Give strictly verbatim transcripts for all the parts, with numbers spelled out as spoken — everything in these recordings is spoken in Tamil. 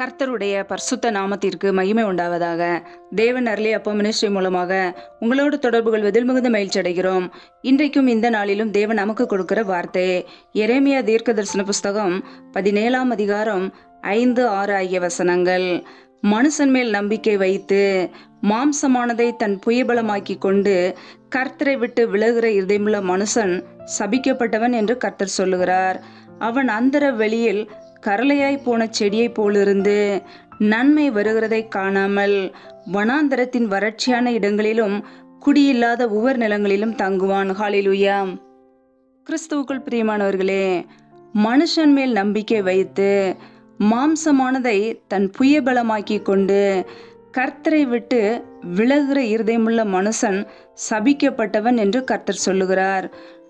கர்த்தருடைய பரிசுத்த நாமத்திற்கு மகிமை உண்டாவதாக. தேவன் அருளிய அப்பம் மினிஸ்ட்ரி மூலமாக உங்களோடு தொடர்பு கொள்வதில் மிகுந்த மகிழ்ச்சி அடைகிறோம். இன்றைக்கும் இந்த நாளிலும் தேவன் நமக்கு கொடுக்கிற வார்த்தை எரேமியா தீர்க்க தரிசன புஸ்தகம் பதினேழாம் அதிகாரம் ஐந்து ஆறு ஆகிய வசனங்கள். மனுஷன் மேல் நம்பிக்கை வைத்து மாம்சமானதை தன் புயபலமாக்கி கொண்டு கர்த்தரை விட்டு விலகுற இதயமுள்ள மனுஷன் சபிக்கப்பட்டவன் என்று கர்த்தர் சொல்லுகிறார். அவன் அந்தர வெளியில் கரளையாய் போன செடியை போலிருந்து நன்மை வருகிறதை காணாமல் வனாந்தரத்தின் வறட்சியான இடங்களிலும் குடியில்லாத உவர் நிலங்களிலும் தங்குவான். ஹல்லேலூயா. கிறிஸ்துவுக்குள் பிரியமானவர்களே, மனுஷன் மேல் நம்பிக்கை வைத்து மாம்சமானதை தன் புயபலமாக்கி கொண்டு கர்த்தரை விட்டு விலகுற இருதயமுள்ள மனுஷன் சபிக்கப்பட்டவன் என்று கர்த்தர் சொல்லுகிறார்.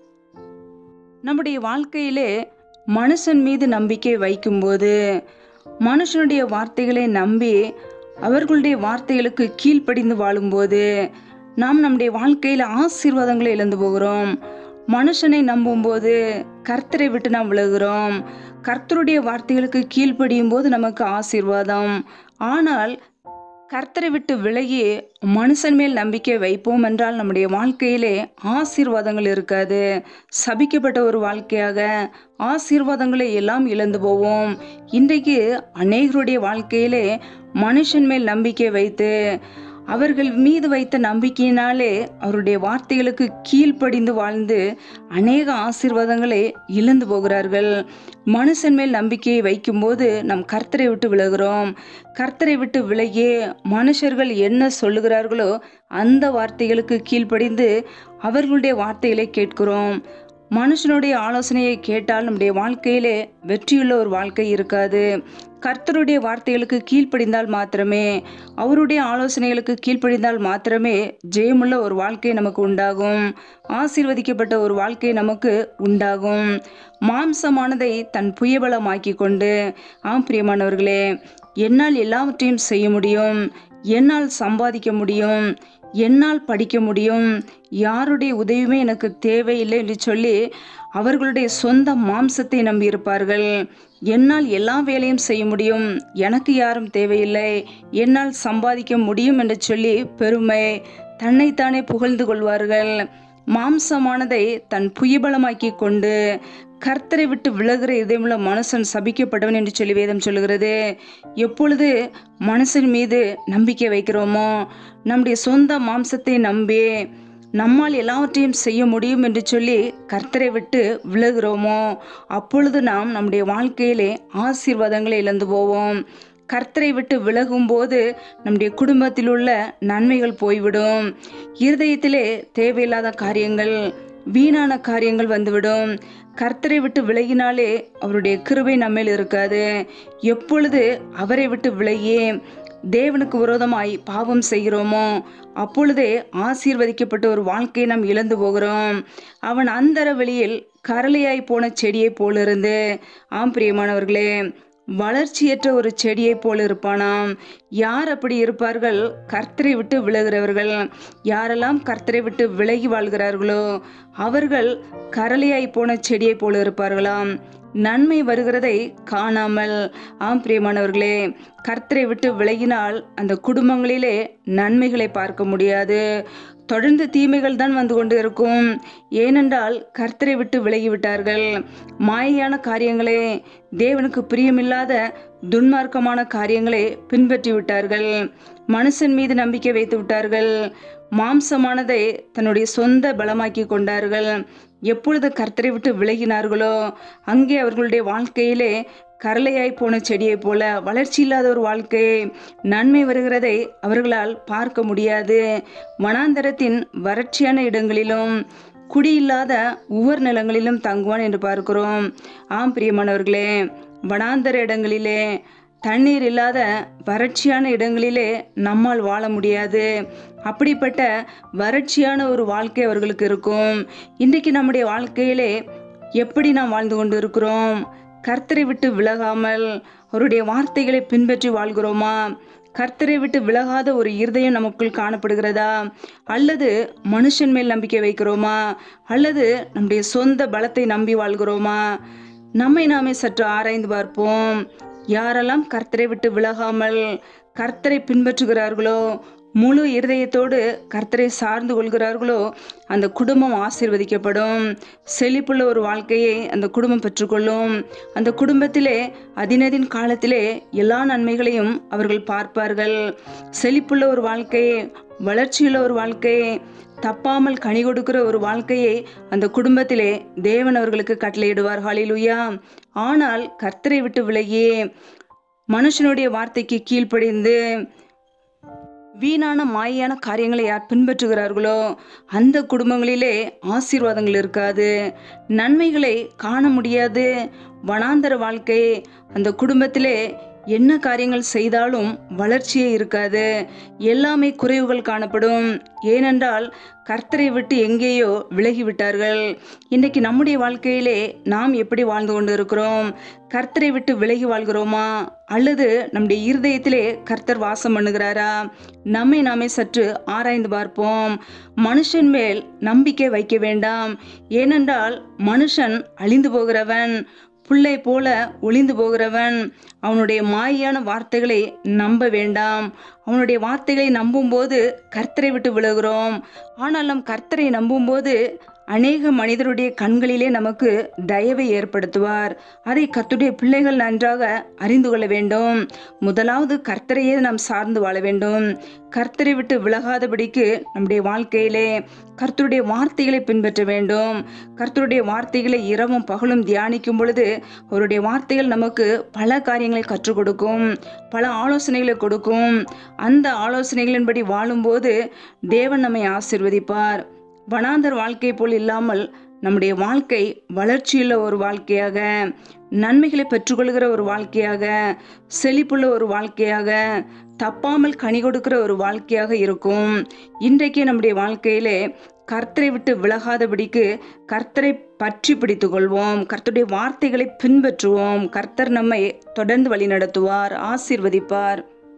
நம்முடைய வாழ்க்கையிலே மனுஷன் மீது நம்பிக்கை வைக்கும்போது, மனுஷனுடைய வார்த்தைகளை நம்பி அவர்களுடைய வார்த்தைகளுக்கு கீழ்ப்படிந்து வாழும்போது நாம் நம்முடைய வாழ்க்கையில் ஆசீர்வாதங்களை இழந்து போகிறோம். மனுஷனை நம்பும்போது கர்த்தரை விட்டு நாம் விலகுகிறோம். கர்த்தருடைய வார்த்தைகளுக்கு கீழ்ப்படியும் போது நமக்கு ஆசீர்வாதம். ஆனால் கர்த்தரை விட்டு விலகி மனுஷன் மேல் நம்பிக்கை வைப்போம் என்றால் நம்முடைய வாழ்க்கையிலே ஆசீர்வாதங்கள் இருக்காது. சபிக்கப்பட்ட ஒரு வாழ்க்கையாக ஆசீர்வாதங்களை எல்லாம் இழந்து போவோம். இன்றைக்கு அநேகருடைய வாழ்க்கையிலே மனுஷன் மேல் நம்பிக்கை வைத்து அவர்கள் மீது வைத்த நம்பிக்கையினாலே அவருடைய வார்த்தைகளுக்கு கீழ்ப்படிந்து வாழ்ந்து அநேக ஆசீர்வாதங்களை இழந்து போகிறார்கள். மனுஷன் மேல் நம்பிக்கையை வைக்கும்போது நம் கர்த்தரை விட்டு விலகுகிறோம். கர்த்தரை விட்டு விலகி மனுஷர்கள் என்ன சொல்லுகிறார்களோ அந்த வார்த்தைகளுக்கு கீழ்ப்படிந்து அவர்களுடைய வார்த்தைகளை கேட்கிறோம். மனுஷனுடைய ஆலோசனையை கேட்டால் நம்முடைய வாழ்க்கையிலே வெற்றியுள்ள ஒரு வாழ்க்கை இருக்காது. கர்த்தருடைய வார்த்தைகளுக்கு கீழ்ப்படிந்தால் மாத்திரமே, அவருடைய ஆலோசனைகளுக்கு கீழ்ப்படிந்தால் மாத்திரமே ஜெயமுள்ள ஒரு வாழ்க்கை நமக்கு உண்டாகும். ஆசீர்வதிக்கப்பட்ட ஒரு வாழ்க்கை நமக்கு உண்டாகும். மாம்சமானதை தன் புயபலமாக்கி கொண்டு, ஆம் பிரியமானவர்களே, என்னால் எல்லாவற்றையும் செய்ய முடியும், என்னால் சம்பாதிக்க முடியும், என்னால் படிக்க முடியும், யாருடைய உதவியுமே எனக்கு தேவையில்லை என்று சொல்லி அவர்களுடைய சொந்த மாம்சத்தை நம்பியிருப்பார்கள். என்னால் எல்லா வேலையும் செய்ய முடியும், எனக்கு யாரும் தேவையில்லை, என்னால் சம்பாதிக்க முடியும் என்று சொல்லி பெருமை, தன்னைத்தானே புகழ்ந்து கொள்வார்கள். மாம்சமானதை தன் புயபலமாக்கி கொண்டு கர்த்தரை விட்டு விலகுற இதயமுள்ள மனுஷன் சபிக்கப்பட்டவன் என்று சொல்லி வேதம் சொல்லுகிறது. எப்பொழுது மனுஷன் மீது நம்பிக்கை வைக்கிறோமோ, நம்முடைய சொந்த மாம்சத்தை நம்பி நம்மால் எல்லாவற்றையும் செய்ய முடியும் என்று சொல்லி கர்த்தரை விட்டு விலகுகிறோமோ, அப்பொழுது நாம் நம்முடைய வாழ்க்கையிலே ஆசீர்வாதங்களை இழந்து போவோம். கர்த்தரை விட்டு விலகும் போது நம்முடைய குடும்பத்தில் உள்ள நன்மைகள் போய்விடும். இருதயத்திலே தேவையில்லாத காரியங்கள், வீணான காரியங்கள் வந்துவிடும். கர்த்தரை விட்டு விலகினாலே அவருடைய கிருபை நம்மேல் இருக்காது. எப்பொழுது அவரை விட்டு விலகி தேவனுக்கு விரோதமாய் பாவம் செய்கிறோமோ அப்பொழுதே ஆசீர்வதிக்கப்பட்ட ஒரு வாழ்க்கையை நாம் இழந்து போகிறோம். அவன் அந்தர வெளியில் கரளையாய் போன செடியை போலிருந்து, ஆம் பிரியமானவர்களே, வளர்ச்சியற்ற ஒரு செடியை போல் இருப்பானாம். யார் அப்படி இருப்பார்கள்? கர்த்தரை விட்டு விலகிறவர்கள். யாரெல்லாம் கர்த்தரை விட்டு விலகி வாழ்கிறார்களோ அவர்கள் கரளையாய் போன செடியை போல இருப்பார்களாம். நன்மை வருகிறதை காணாமல், ஆம் பிரியமானவர்களே, கர்த்தரை விட்டு விலகினால் அந்த குடும்பங்களிலே நன்மைகளை பார்க்க முடியாது. தொடர்ந்து தீமைகள் தான் வந்து கொண்டு இருக்கும். ஏனென்றால் கர்த்தரை விட்டு விலகிவிட்டார்கள். மாயையான காரியங்களே, தேவனுக்கு பிரியமில்லாத துன்மார்க்கமான காரியங்களை பின்பற்றி விட்டார்கள். மனுஷன் மீது நம்பிக்கை வைத்து விட்டார்கள். மாம்சமானதை தன்னுடைய சொந்த பலமாக்கி கொண்டார்கள். எப்பொழுது கர்த்தரை விட்டு விலகினார்களோ அங்கே அவர்களுடைய வாழ்க்கையிலே கரளையாய் போன செடியை போல வளர்ச்சி இல்லாத ஒரு வாழ்க்கை, நன்மை வருகிறதை அவர்களால் பார்க்க முடியாது. வனாந்தரத்தின் வறட்சியான இடங்களிலும் குடியில்லாத உவர் நிலங்களிலும் தங்குவான் என்று பார்க்கிறோம். ஆம் பிரியமானவர்களே, வனாந்தர இடங்களிலே, தண்ணீர் இல்லாத வறட்சியான இடங்களிலே நம்மால் வாழ முடியாது. அப்படிப்பட்ட வறட்சியான ஒரு வாழ்க்கை அவர்களுக்கு இருக்கும். இன்றைக்கு நம்முடைய வாழ்க்கையிலே எப்படி நாம் வாழ்ந்து கொண்டு இருக்கிறோம்? கர்த்தரை விட்டு விலகாமல் அவருடைய வார்த்தைகளை பின்பற்றி வாழ்கிறோமா? கர்த்தரை விட்டு விலகாத ஒரு இருதயம் நமக்குள் காணப்படுகிறதா? அல்லது மனுஷன் மேல் நம்பிக்கை வைக்கிறோமா? அல்லது நம்முடைய சொந்த பலத்தை நம்பி வாழ்கிறோமா? நம்மை நாமே சற்று ஆராய்ந்து பார்ப்போம். யாரெல்லாம் கர்த்தரை விட்டு விலகாமல் கர்த்தரை பின்பற்றுகிறார்களோ, முழு இருதயத்தோடு கர்த்தரை சார்ந்து கொள்கிறார்களோ, அந்த குடும்பம் ஆசீர்வதிக்கப்படும். செழிப்புள்ள ஒரு வாழ்க்கையை அந்த குடும்பம் பெற்றுக்கொள்ளும். அந்த குடும்பத்திலே அதினதின் காலத்திலே எல்லா நன்மைகளையும் அவர்கள் பார்ப்பார்கள். செழிப்புள்ள ஒரு வாழ்க்கையை, வளர்ச்சியுள்ள ஒரு வாழ்க்கையை, தப்பாமல் கனி கொடுக்கிற ஒரு வாழ்க்கையை அந்த குடும்பத்திலே தேவன் அவர்களுக்கு கட்டளையிடுவார். ஹல்லேலூயா. ஆனால் கர்த்தரை விட்டு விலகி மனுஷனுடைய வார்த்தைக்கு கீழ்ப்படிந்து வீணான மாயான காரியங்களை யார் பின்பற்றுகிறார்களோ அந்த குடும்பங்களிலே ஆசீர்வாதங்கள் இருக்காது, நன்மைகளை காண முடியாது. வனாந்தர வாழ்க்கை, அந்த குடும்பத்திலே என்ன காரியங்கள் செய்தாலும் வளர்ச்சியே இருக்காது, எல்லாமே குறைவுகள் காணப்படும். ஏனென்றால் கர்த்தரை விட்டு எங்கேயோ விலகிவிட்டார்கள். இன்றைக்கு நம்முடைய வாழ்க்கையிலே நாம் எப்படி வாழ்ந்து கொண்டு இருக்கிறோம்? கர்த்தரை விட்டு விலகி வாழ்கிறோமா, அல்லது நம்முடைய இருதயத்திலே கர்த்தர் வாசம் பண்ணுகிறாரா? நம்மை நாமே சற்று ஆராய்ந்து பார்ப்போம். மனுஷன் மேல் நம்பிக்கை வைக்க வேண்டாம். ஏனென்றால் மனுஷன் அழிந்து போகிறவன், புல்லை போல ஒளிந்து போகிறவன். அவனுடைய மாயான வார்த்தைகளை நம்ப வேண்டாம். அவனுடைய வார்த்தைகளை நம்பும்போது கர்த்தரை விட்டு விலகிறோம். ஆனால் நம் கர்த்தரை நம்பும்போது அநேக மனிதருடைய கண்களிலே நமக்கு தயவை ஏற்படுத்துவார். அதை கர்த்தருடைய பிள்ளைகள் நன்றாக அறிந்து கொள்ள வேண்டும். முதலாவது கர்த்தரையே நாம் சார்ந்து வாழ வேண்டும். கர்த்தரை விட்டு விலகாதபடிக்கு நம்முடைய வாழ்க்கையிலே கர்த்தருடைய வார்த்தைகளை பின்பற்ற வேண்டும். கர்த்தருடைய வார்த்தைகளை இரவும் பகலும் தியானிக்கும் பொழுது அவருடைய வார்த்தைகள் நமக்கு பல காரியங்களை கற்றுக் கொடுக்கும், பல ஆலோசனைகளை கொடுக்கும். அந்த ஆலோசனைகளின்படி வாழும்போது தேவன் நம்மை ஆசீர்வதிப்பார். வனாந்தர் வாழ்க்கை போல் இல்லாமல் நம்முடைய வாழ்க்கை வளர்ச்சியுள்ள ஒரு வாழ்க்கையாக, நன்மைகளை பெற்றுக்கொள்கிற ஒரு வாழ்க்கையாக, செழிப்புள்ள ஒரு வாழ்க்கையாக, தப்பாமல் கனி கொடுக்கிற ஒரு வாழ்க்கையாக இருக்கும். இன்றைக்கு நம்முடைய வாழ்க்கையிலே கர்த்தரை விட்டு விலகாதபடிக்கு கர்த்தரை பற்றி பிடித்துக் கொள்வோம். கர்த்தருடைய வார்த்தைகளை பின்பற்றுவோம். கர்த்தர் நம்மை தொடர்ந்து வழி நடத்துவார், ஆசீர்வதிப்பார்.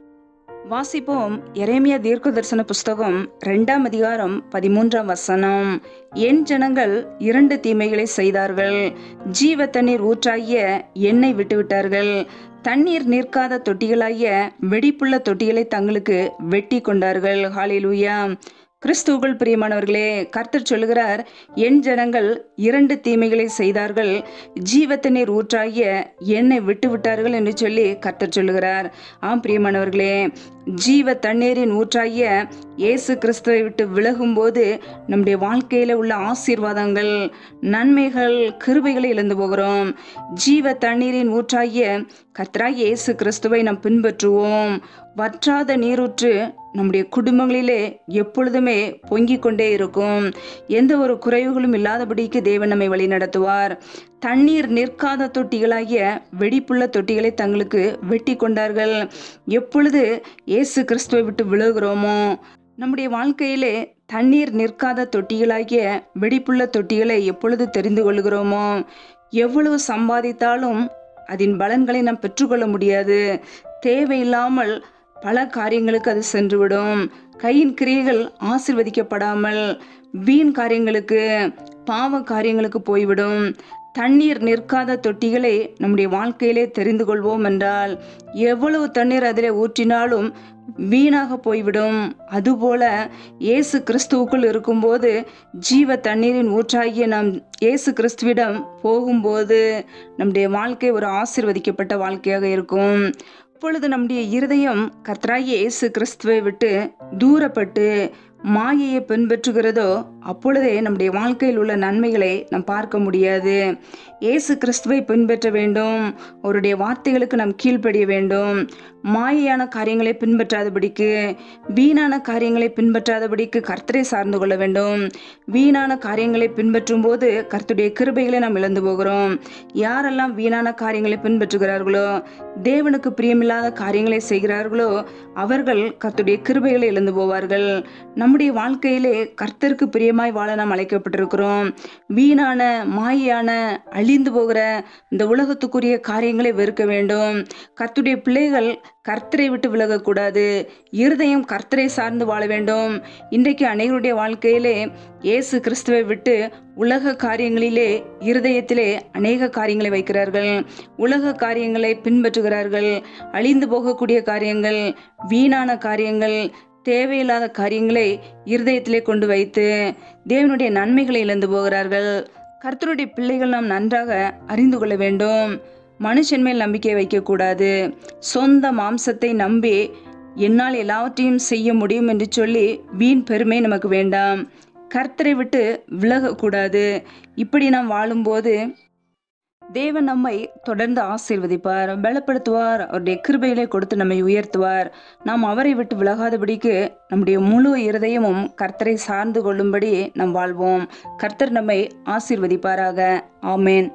வாசிப்போம். எரேமியா தீர்க்க தரிசன புஸ்தகம் இரண்டாம் அதிகாரம் பதிமூன்றாம் வசனம். என் ஜனங்கள் இரண்டு தீமைகளை செய்தார்கள். ஜீவ தண்ணீர் ஊற்றாகிய எண்ணெய் விட்டுவிட்டார்கள். தண்ணீர் நிற்காத தொட்டிகளாகிய வெடிப்புள்ள தொட்டிகளை தங்களுக்கு வெட்டி கொண்டார்கள். ஹல்லேலூயா. கிறிஸ்துவுக்குள் பிரியமானவர்களே, கர்த்தர் சொல்லுகிறார், என் ஜனங்கள் இரண்டு தீமைகளை செய்தார்கள், ஜீவத்தண்ணீர் ஊற்றாகிய என்னை விட்டு விட்டார்கள் என்று சொல்லி கர்த்தர் சொல்லுகிறார். ஆம் பிரியமானவர்களே, ஜீவ தண்ணீரின் ஊற்றாகிய இயேசு கிறிஸ்துவை விட்டு விலகும் போது நம்முடைய வாழ்க்கையில உள்ள ஆசீர்வாதங்கள், நன்மைகள், கிருபைகளை இழந்து போகிறோம். ஜீவ தண்ணீரின் ஊற்றாகிய கர்த்தராகிய இயேசு கிறிஸ்துவை நாம் பின்பற்றுவோம். வற்றாத நீரூற்று நம்முடைய குடும்பங்களிலே எப்பொழுதுமே பொங்கிக் கொண்டே இருக்கும். எந்த ஒரு குறைவுகளும் இல்லாதபடிக்கு தேவன் நம்மை வழி நடத்துவார். தண்ணீர் நிற்காத தொட்டிகளாகிய வெடிப்புள்ள தொட்டிகளை தங்களுக்கு வெட்டி கொண்டார்கள். எப்பொழுது இயேசு கிறிஸ்துவை விட்டு விலகுகிறோமோ, நம்முடைய வாழ்க்கையிலே தண்ணீர் நிற்காத தொட்டிகளாகிய வெடிப்புள்ள தொட்டிகளை எப்பொழுது தெரிந்து கொள்கிறோமோ, எவ்வளவு சம்பாதித்தாலும் அதன் பலன்களை நாம் பெற்றுக்கொள்ள முடியாது. தேவையில்லாமல் பல காரியங்களுக்கு அது சென்றுவிடும். கையின் கிரியைகள் ஆசீர்வதிக்கப்படாமல் வீண் காரியங்களுக்கு, பாவ காரியங்களுக்கு போய்விடும். தண்ணீர் நிற்காத தொட்டிகளை நம்முடைய வாழ்க்கையிலே தெரிந்து கொள்வோம் என்றால் எவ்வளவு தண்ணீர் அதிலே ஊற்றினாலும் வீணாக போய்விடும். அதுபோல இயேசு கிறிஸ்துவுக்குள் இருக்கும்போது, ஜீவ தண்ணீரின் ஊற்றாகிய நாம் இயேசு கிறிஸ்துவிடம் போகும்போது நம்முடைய வாழ்க்கை ஒரு ஆசீர்வதிக்கப்பட்ட வாழ்க்கையாக இருக்கும். இப்பொழுது நம்முடைய இருதயம் கர்த்தராகிய இயேசு கிறிஸ்துவை விட்டு தூரப்பட்டு மாயையை பின்பற்றுகிறதோ, அப்பொழுதே நம்முடைய வாழ்க்கையில் உள்ள நன்மைகளை நாம் பார்க்க முடியாது. இயேசு கிறிஸ்துவை பின்பற்ற வேண்டும். அவருடைய வார்த்தைகளுக்கு நாம் கீழ்ப்படிய வேண்டும். மாயையான காரியங்களை பின்பற்றாதபடிக்கு, வீணான காரியங்களை பின்பற்றாதபடிக்கு கர்த்தரை சார்ந்து கொள்ள வேண்டும். வீணான காரியங்களை பின்பற்றும் போது கர்த்தருடைய கிருபைகளை நாம் இழந்து போகிறோம். யாரெல்லாம் வீணான காரியங்களை பின்பற்றுகிறார்களோ, தேவனுக்கு பிரியமில்லாத காரியங்களை செய்கிறார்களோ, அவர்கள் கர்த்தருடைய கிருபைகளை இழந்து போவார்கள். நம்முடைய வாழ்க்கையிலே கர்த்தருக்கு பிரியமாய் வாழ நாம் அழைக்கப்பட்டிருக்கிறோம். வீணான மாயான அழிந்து போகிற இந்த உலகத்துக்குரிய காரியங்களை வெறுக்க வேண்டும். கர்த்தருடைய பிள்ளைகள் கர்த்தரை விட்டு விலகக்கூடாது. இருதயம் கர்த்தரை சார்ந்து வாழ வேண்டும். இன்றைக்கு அநேகருடைய வாழ்க்கையிலே இயேசு கிறிஸ்துவை விட்டு உலக காரியங்களிலே இருதயத்திலே அநேக காரியங்களை வைக்கிறார்கள். உலக காரியங்களை பின்பற்றுகிறார்கள். அழிந்து போகக்கூடிய காரியங்கள், வீணான காரியங்கள், தேவையில்லாத காரியங்களை இருதயத்திலே கொண்டு வைத்து தேவனுடைய நன்மைகளை இழந்து போகிறார்கள். கர்த்தருடைய பிள்ளைகள் நாம் நன்றாக அறிந்து கொள்ள வேண்டும். மனுஷன் மேல் நம்பிக்கை வைக்கக்கூடாது. சொந்த மாம்சத்தை நம்பி என்னால் எல்லாவற்றையும் செய்ய முடியும் என்று சொல்லி வீண் பெருமை நமக்கு வேண்டாம். கர்த்தரை விட்டு விலகக்கூடாது. இப்படி நாம் வாழும்போது தேவன் நம்மை தொடர்ந்து ஆசீர்வதிப்பார், பலப்படுத்துவார். அவருடைய கிருபையிலே கொடுத்து நம்மை உயர்த்துவார். நாம் அவரை விட்டு விலகாதபடிக்கு நம்முடைய முழு இருதயமும் கர்த்தரை சார்ந்து கொள்ளும்படி நாம் வாழ்வோம். கர்த்தர் நம்மை ஆசீர்வதிப்பாராக. ஆமேன்.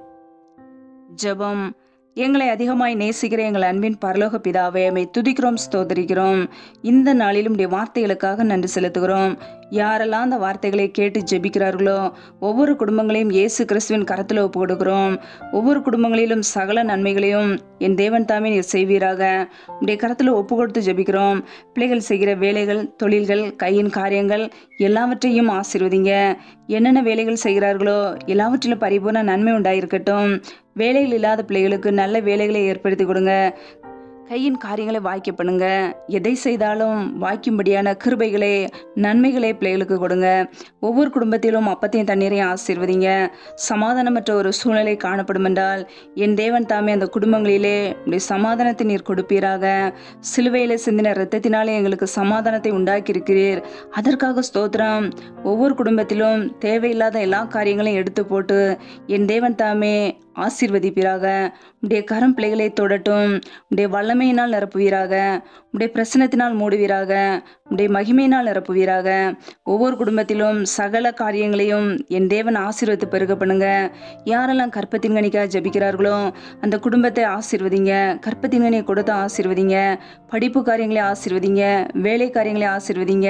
ஜெபம். எங்களை அதிகமாய் நேசிக்கிற எங்கள் அன்பின் பரலோக பிதாவே, மை துதிக்கிறோம், ஸ்தோத்திரிக்கிறோம். இந்த நாளிலும் உடைய வார்த்தைகளுக்காக நன்றி செலுத்துகிறோம். யாரெல்லாம் அந்த வார்த்தைகளை கேட்டு ஜெபிக்கிறார்களோ ஒவ்வொரு குடும்பங்களையும் இயேசு கிறிஸ்துவின் கரத்தில் ஒப்பு கொடுக்கிறோம். ஒவ்வொரு குடும்பங்களிலும் சகல நன்மைகளையும் என் தேவன் தாமே நீர் செய்வீராக. உடைய கரத்தில் ஒப்பு கொடுத்து ஜெபிக்கிறோம். பிள்ளைகள் செய்கிற வேலைகள், தொழில்கள், கையின் காரியங்கள் எல்லாவற்றையும் ஆசீர்வதிங்க. என்னென்ன வேலைகள் செய்கிறார்களோ எல்லாவற்றிலும் பரிபூர்ண நன்மை உண்டாயிருக்கட்டும். வேலைகள் இல்லாத பிள்ளைகளுக்கு நல்ல வேலைகளை ஏற்படுத்தி கொடுங்க. கையின் காரியங்களை வாய்க்க பண்ணுங்க. எதை செய்தாலும் வாய்க்கும்படியான கிருபைகளை, நன்மைகளை பிள்ளைகளுக்கு கொடுங்க. ஒவ்வொரு குடும்பத்திலும் அப்பத்தையும் தண்ணீரையும் ஆசீர்வதிங்க. சமாதானமற்ற ஒரு சூழ்நிலை காணப்படும் என்றால் என் தேவன் தாமே அந்த குடும்பங்களிலே உடைய சமாதானத்தை நீர் கொடுப்பீராக. சிலுவையிலே சிந்தின இரத்தத்தினாலே எங்களுக்கு சமாதானத்தை உண்டாக்கி இருக்கிறீர். அதற்காக ஸ்தோத்திரம். ஒவ்வொரு குடும்பத்திலும் தேவையில்லாத எல்லா காரியங்களையும் எடுத்து போட்டு என் தேவன் தாமே ஆசீர்வதிப்பீராக. உடைய கரம் பிள்ளைகளை தொடட்டும். உடைய வல்லமையினால் நிரப்புவீராக. உடைய பிரசனத்தினால் மூடுவீராக. உடைய மகிமையினால் நிரப்புவீராக. ஒவ்வொரு குடும்பத்திலும் சகல காரியங்களையும் என் தேவன் ஆசீர்வதித்து பெருக பண்ணுங்க. யாரெல்லாம் கற்பத்தின் கனிக்காக ஜபிக்கிறார்களோ அந்த குடும்பத்தை ஆசீர்வதிங்க. கற்பத்தின் கனியை கொடுத்து ஆசீர்வதிங்க. படிப்பு காரியங்களை ஆசீர்வதிங்க. வேலை காரியங்களை ஆசீர்வதிங்க.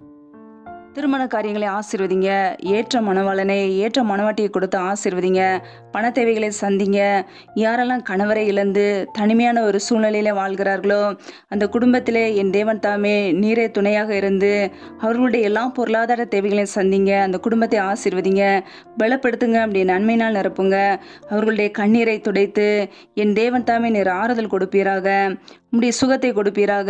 திருமண காரியங்களை ஆசீர்வதிங்க. ஏற்ற மணவாளனை, ஏற்ற மணவாட்டியை கொடுத்து ஆசீர்வதிங்க. பண தேவைகளை சந்திங்க. யாரெல்லாம் கணவரை இழந்து தனிமையான ஒரு சூழ்நிலையில வாழ்கிறார்களோ அந்த குடும்பத்திலே என் தேவன் தாமே நீரே துணையாக இருந்து அவர்களுடைய எல்லா பொருளாதார தேவைகளையும் சந்திங்க. அந்த குடும்பத்தை ஆசீர்வதிங்க, பலப்படுத்துங்க. அப்படி நன்மையினால் நிரப்புங்க. அவர்களுடைய கண்ணீரை துடைத்து என் தேவன் தாமே நீர் ஆறுதல் கொடுப்பீராக. உம்முடைய சுகத்தை கொடுப்பீராக.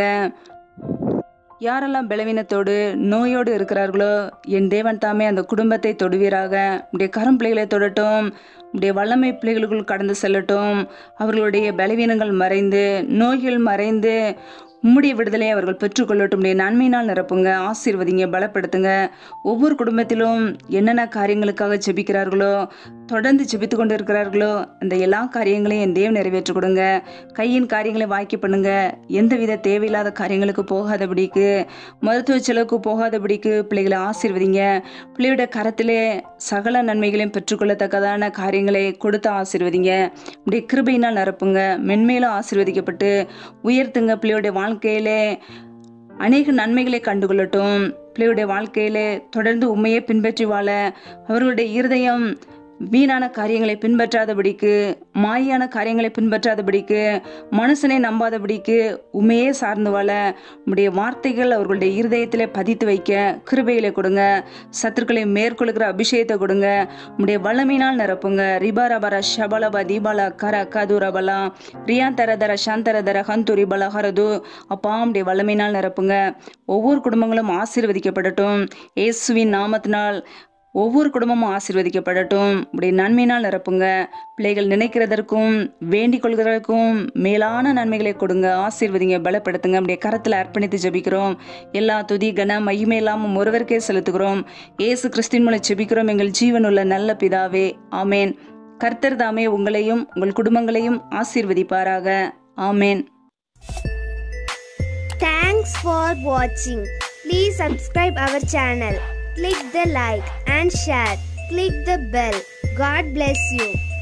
யாரெல்லாம் பலவீனத்தோடு நோயோடு இருக்கிறார்களோ என் தேவன் தாமே அந்த குடும்பத்தை தொடுவீராக. உடைய கரம் பிள்ளைகளை தொடட்டும். உடைய வல்லமை பிள்ளைகளுக்குள் கடந்து செல்லட்டும். அவர்களுடைய பலவீனங்கள் மறைந்து, நோய்கள் மறைந்து உம்முடைய விடுதலை அவர்கள் பெற்றுக்கொள்ளட்டும். உடைய நன்மையினால் நிரப்புங்க, ஆசீர்வதிங்க, பலப்படுத்துங்க. ஒவ்வொரு குடும்பத்திலும் என்னென்ன காரியங்களுக்காக ஜெபிக்கிறார்களோ, தொடர்ந்து ஜெபித்து கொண்டு இருக்கிறார்களோ அந்த எல்லா காரியங்களையும் என் தேவன் நிறைவேற்றி கொடுங்க. கையின் காரியங்களை வாய்க்க பண்ணுங்க. எந்தவித தேவையில்லாத காரியங்களுக்கு போகாதபடிக்கு, மருத்துவ செலவுக்கு போகாதபடிக்கு பிள்ளைகளை ஆசீர்வதிங்க. பிள்ளையோட கரத்திலே சகல நன்மைகளையும் பெற்றுக்கொள்ளத்தக்கதான காரியங்களை கொடுத்து ஆசீர்வதிங்க. உடைய கிருபையினால் நிரப்புங்க. மென்மேலும் ஆசீர்வதிக்கப்பட்டு உயர்த்துங்க. பிள்ளையோட வாழ்க்கையிலே அநேக நன்மைகளை கண்டுகொள்ளட்டும். பிள்ளையுடைய வாழ்க்கையிலே தொடர்ந்து உண்மையை பின்பற்றி வாழ அவர்களுடைய இருதயம் வீணான காரியங்களை பின்பற்றாதபடிக்கு, மாயான காரியங்களை பின்பற்றாதபடிக்கு, மனுஷனை நம்பாதபடிக்கு உண்மையே சார்ந்து வாழ உம்முடைய வார்த்தைகள் அவர்களுடைய இருதயத்திலே பதித்து வைக்க கிருபைகளை கொடுங்க. சத்துருக்களை மேற்கொள்கிற அபிஷேகத்தை கொடுங்க. உம்முடைய வல்லமையினால் நிரப்புங்க. ரிபாரபர ஷபலப தீபாலா கர கதுரபலா ரியாந்தரதர சாந்தரதர ஹந்துரி பலஹரது. அப்பா உம்முடைய வல்லமையினால் நிரப்புங்க. ஒவ்வொரு குடும்பங்களும் ஆசீர்வதிக்கப்படட்டும். இயேசுவின் நாமத்தினால் ஒவ்வொரு குடும்பமும் ஆசீர்வதிக்கப்படட்டும். உடைய நன்மையினால் நிரப்புங்க. பிள்ளைகள் நினைக்கிறதற்கும் வேண்டிக் கொள்கிறதற்கும் மேலான நன்மைகளை கொடுங்க. ஆசீர்வதிங்க, பலப்படுத்துங்க. உடைய கரத்தில் அர்ப்பணித்து ஜெபிக்கிறோம். எல்லா துதி கன மகிமை இல்லாமல் ஒருவருக்கே செலுத்துகிறோம். இயேசு கிறிஸ்துவின் மூலம் ஜெபிக்கிறோம் எங்கள் ஜீவனுள்ள நல்ல பிதாவே, ஆமேன். கர்த்தர் தாமே உங்களையும் உங்கள் குடும்பங்களையும் ஆசீர்வதிப்பாராக. ஆமேன். Thanks for watching. Please subscribe our channel. Click the like and share. Click the bell. God bless you.